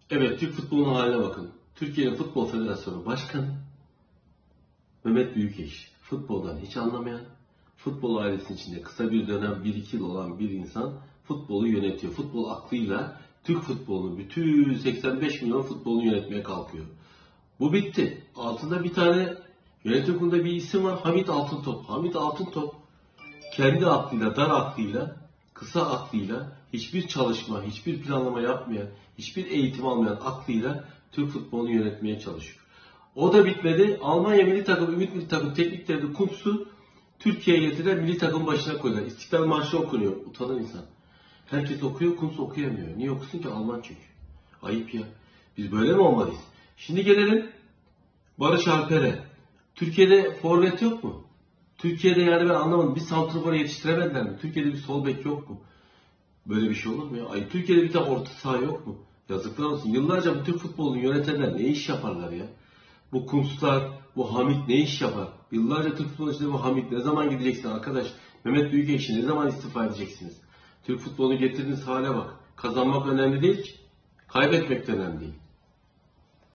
Evet, Türk futbolunun haline bakın. Türkiye'nin Futbol Federasyonu Başkanı Mehmet Büyükeş. Futboldan hiç anlamayan, futbol ailesinin içinde kısa bir dönem, bir iki yıl olan bir insan futbolu yönetiyor. Futbol aklıyla Türk futbolunu, bütün 85 milyon futbolunu yönetmeye kalkıyor. Bu bitti. Altında bir tane yönetim kurulunda bir isim var. Hamit Altıntop. Hamit Altıntop kendi aklıyla, dar aklıyla, kısa aklıyla, hiçbir çalışma, hiçbir planlama yapmayan, hiçbir eğitim almayan aklıyla Türk futbolunu yönetmeye çalışıyor. O da bitmedi. Almanya milli takım, Ümit milli takım teknik direktörü Kuntz'u Türkiye'ye getirdiler, milli takım başına koydular. İstiklal Marşı okunuyor. Utanan insan. Herkes okuyor, Kuntz okuyamıyor. Niye okusun ki? Alman çünkü. Ayıp ya. Biz böyle mi olmalıyız? Şimdi gelelim Barış Alper'e. Türkiye'de forvet yok mu? Türkiye'de yani ben anlamadım. Bir santraforu yetiştiremediler mi? Türkiye'de bir sol bek yok mu? Böyle bir şey olur mu ya? Ay, Türkiye'de bir tane orta saha yok mu? Yazıklar olsun. Yıllarca bu Türk futbolunu yönetenler ne iş yaparlar ya? Bu Kuntzlar, bu Hamit ne iş yapar? Yıllarca Türk futbolu içinde bu Hamit ne zaman gideceksin arkadaş? Mehmet Büyükekşi ne zaman istifa edeceksiniz? Türk futbolunu getirdiğiniz hale bak. Kazanmak önemli değil ki. Kaybetmek de önemli değil.